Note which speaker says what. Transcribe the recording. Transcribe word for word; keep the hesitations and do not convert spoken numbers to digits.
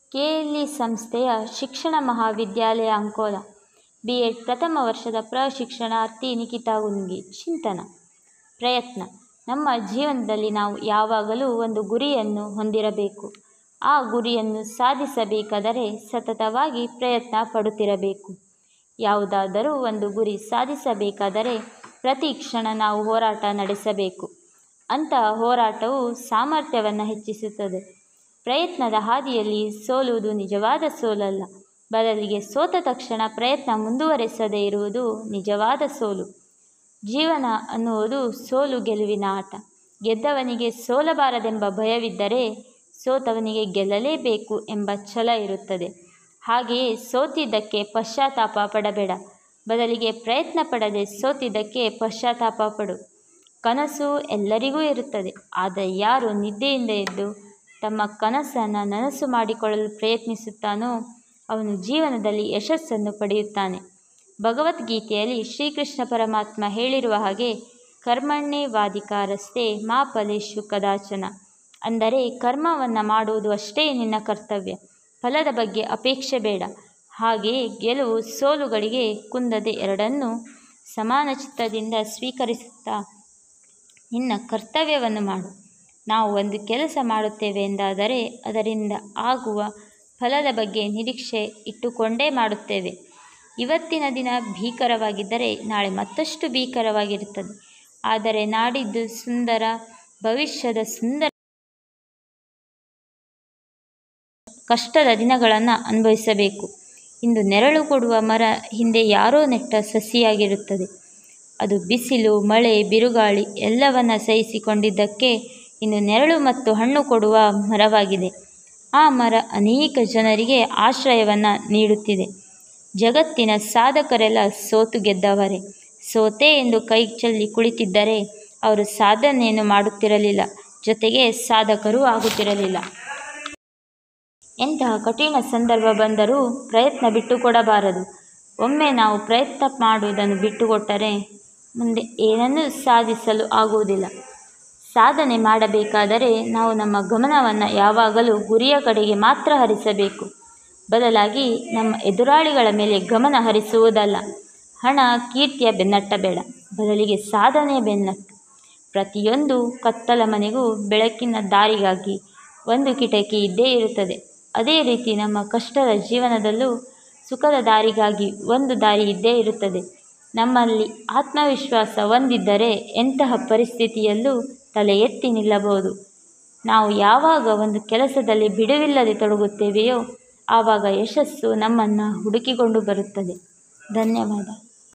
Speaker 1: K L E ಸಂಸ್ಥೆಯ ಶಿಕ್ಷಣ ಮಹಾವಿದ್ಯಾಲಯ ಅಂಕೋಲಾ ಬಿ ಎಡ್ ಪ್ರಥಮ ವರ್ಷದ ಪ್ರಶಿಕ್ಷಣಾರ್ಥಿ ನಿಖಿತಾ ಗುಂಗಿ. ಚಿಂತನ: ಪ್ರಯತ್ನ. ನಮ್ಮ ಜೀವನದಲ್ಲಿ ನಾವು ಯಾವಾಗಲೂ ಒಂದು ಗುರಿಯನ್ನು ಹೊಂದಿರಬೇಕು. ಆ ಗುರಿಯನ್ನು ಸಾಧಿಸಬೇಕಾದರೆ ಸತತವಾಗಿ ಪ್ರಯತ್ನ ಪಡುತ್ತಿರಬೇಕು. ಯಾವುದಾದರೂ ಒಂದು ಗುರಿ ಸಾಧಿಸಬೇಕಾದರೆ ಪ್ರತಿ ಕ್ಷಣ ನಾವು ಹೋರಾಟ ನಡೆಸಬೇಕು. ಅಂತಹ ಹೋರಾಟವು ಸಾಮರ್ಥ್ಯವನ್ನು ಹೆಚ್ಚಿಸುತ್ತದೆ. ಪ್ರಯತ್ನದ ಹಾದಿಯಲ್ಲಿ ಸೋಲುವುದು ನಿಜವಾದ ಸೋಲಲ್ಲ, ಬದಲಿಗೆ ಸೋತ ತಕ್ಷಣ ಪ್ರಯತ್ನ ಮುಂದುವರೆಸದೇ ಇರುವುದು ನಿಜವಾದ ಸೋಲು. ಜೀವನ ಅನ್ನುವುದು ಸೋಲು ಗೆಲುವಿನ ಆಟ. ಗೆದ್ದವನಿಗೆ ಸೋಲಬಾರದೆಂಬ ಭಯವಿದ್ದರೆ ಸೋತವನಿಗೆ ಗೆಲ್ಲಲೇಬೇಕು ಎಂಬ ಛಲ ಇರುತ್ತದೆ. ಹಾಗೆಯೇ ಸೋತಿದ್ದಕ್ಕೆ ಪಶ್ಚಾತ್ತಾಪ ಪಡಬೇಡ, ಬದಲಿಗೆ ಪ್ರಯತ್ನ ಪಡದೆ ಸೋತಿದ್ದಕ್ಕೆ ಪಶ್ಚಾತ್ತಾಪ ಪಡು. ಕನಸು ಎಲ್ಲರಿಗೂ ಇರುತ್ತದೆ, ಆದರೆ ಯಾರು ನಿದ್ದೆಯಿಂದ ಎದ್ದು ತಮ್ಮ ಕನಸನ್ನು ನನಸು ಮಾಡಿಕೊಳ್ಳಲು ಪ್ರಯತ್ನಿಸುತ್ತಾನೋ ಅವನು ಜೀವನದಲ್ಲಿ ಯಶಸ್ಸನ್ನು ಪಡೆಯುತ್ತಾನೆ. ಭಗವದ್ಗೀತೆಯಲ್ಲಿ ಶ್ರೀಕೃಷ್ಣ ಪರಮಾತ್ಮ ಹೇಳಿರುವ ಹಾಗೆ ಕರ್ಮಣ್ಯೇವಾಧಿಕಾರಸ್ತೆ ಮಾ ಫಲೇಷು ಕದಾಚನ. ಅಂದರೆ ಕರ್ಮವನ್ನು ಮಾಡುವುದು ಅಷ್ಟೇ ನಿನ್ನ ಕರ್ತವ್ಯ, ಫಲದ ಬಗ್ಗೆ ಅಪೇಕ್ಷೆ ಬೇಡ. ಹಾಗೆಯೇ ಗೆಲುವು ಸೋಲುಗಳಿಗೆ ಕುಂದದೆ ಎರಡನ್ನೂ ಸಮಾನ ಚಿತ್ತದಿಂದ ಸ್ವೀಕರಿಸುತ್ತಾ ನಿನ್ನ ಕರ್ತವ್ಯವನ್ನು ಮಾಡು. ನಾವು ಒಂದು ಕೆಲಸ ಮಾಡುತ್ತೇವೆ ಎಂದಾದರೆ ಅದರಿಂದ ಆಗುವ ಫಲದ ಬಗ್ಗೆ ನಿರೀಕ್ಷೆ ಇಟ್ಟುಕೊಂಡೇ ಮಾಡುತ್ತೇವೆ. ಇವತ್ತಿನ ದಿನ ಭೀಕರವಾಗಿದ್ದರೆ ನಾಳೆ ಮತ್ತಷ್ಟು ಭೀಕರವಾಗಿರುತ್ತದೆ. ಆದರೆ ನಾಡಿದ್ದು ಸುಂದರ, ಭವಿಷ್ಯದ ಸುಂದರ ಕಷ್ಟದ ದಿನಗಳನ್ನು ಅನುಭವಿಸಬೇಕು. ಇಂದು ನೆರಳು ಕೊಡುವ ಮರ ಹಿಂದೆ ಯಾರೋ ನೆಟ್ಟ ಸಸಿಯಾಗಿರುತ್ತದೆ. ಅದು ಬಿಸಿಲು, ಮಳೆ, ಬಿರುಗಾಳಿ ಎಲ್ಲವನ್ನ ಸಹಿಸಿಕೊಂಡಿದ್ದಕ್ಕೆ ಇನ್ನು ನೆರಳು ಮತ್ತು ಹಣ್ಣು ಕೊಡುವ ಮರವಾಗಿದೆ. ಆ ಮರ ಅನೇಕ ಜನರಿಗೆ ಆಶ್ರಯವನ್ನು ನೀಡುತ್ತಿದೆ. ಜಗತ್ತಿನ ಸಾಧಕರೆಲ್ಲ ಸೋತು ಗೆದ್ದವರೇ. ಸೋತೆ ಎಂದು ಕೈ ಚೆಲ್ಲಿ ಕುಳಿತಿದ್ದರೆ ಅವರು ಸಾಧನೆಯನ್ನು ಮಾಡುತ್ತಿರಲಿಲ್ಲ, ಜೊತೆಗೆ ಸಾಧಕರೂ ಆಗುತ್ತಿರಲಿಲ್ಲ. ಎಂತಹ ಕಠಿಣ ಸಂದರ್ಭ ಬಂದರೂ ಪ್ರಯತ್ನ ಬಿಟ್ಟುಕೊಡಬಾರದು. ಒಮ್ಮೆ ನಾವು ಪ್ರಯತ್ನ ಮಾಡುವುದನ್ನು ಬಿಟ್ಟುಕೊಟ್ಟರೆ ಮುಂದೆ ಏನನ್ನೂ ಸಾಧಿಸಲು ಆಗುವುದಿಲ್ಲ. ಸಾಧನೆ ಮಾಡಬೇಕಾದರೆ ನಾವು ನಮ್ಮ ಗಮನವನ್ನು ಯಾವಾಗಲೂ ಗುರಿಯ ಕಡೆಗೆ ಮಾತ್ರ ಹರಿಸಬೇಕು, ಬದಲಾಗಿ ನಮ್ಮ ಎದುರಾಳಿಗಳ ಮೇಲೆ ಗಮನ ಹರಿಸುವುದಲ್ಲ. ಹಣ, ಕೀರ್ತಿಯ ಬೆನ್ನಟ್ಟಬೇಡ, ಬದಲಿಗೆ ಸಾಧನೆಯ ಬೆನ್ನಟ್ಟು. ಪ್ರತಿಯೊಂದು ಕತ್ತಲ ಮನೆಗೂ ಬೆಳಕಿನ ದಾರಿಗಾಗಿ ಒಂದು ಕಿಟಕಿ ಇದ್ದೇ ಇರುತ್ತದೆ. ಅದೇ ರೀತಿ ನಮ್ಮ ಕಷ್ಟದ ಜೀವನದಲ್ಲೂ ಸುಖದ ದಾರಿಗಾಗಿ ಒಂದು ದಾರಿ ಇದ್ದೇ ಇರುತ್ತದೆ. ನಮ್ಮಲ್ಲಿ ಆತ್ಮವಿಶ್ವಾಸ ಹೊಂದಿದ್ದರೆ ಎಂತಹ ಪರಿಸ್ಥಿತಿಯಲ್ಲೂ ತಲೆ ಎತ್ತಿ ನಿಲ್ಲಬಹುದು. ನಾವು ಯಾವಾಗ ಒಂದು ಕೆಲಸದಲ್ಲಿ ಬಿಡುವಿಲ್ಲದೆ ತೊಡಗುತ್ತೇವೆಯೋ ಆವಾಗ ಯಶಸ್ಸು ನಮ್ಮನ್ನು ಹುಡುಕಿಕೊಂಡು ಬರುತ್ತದೆ. ಧನ್ಯವಾದ.